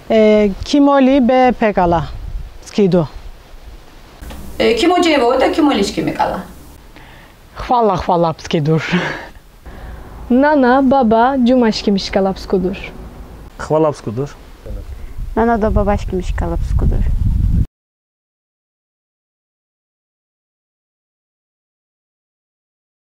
Kimoli be pekala. Skidu. Kimo djevoda, kimo lički mikala. Hvala pskidur. Nana, baba, džumaški miškalapskudur. Hvala pskudur. Nana do babaški miškalapskudur.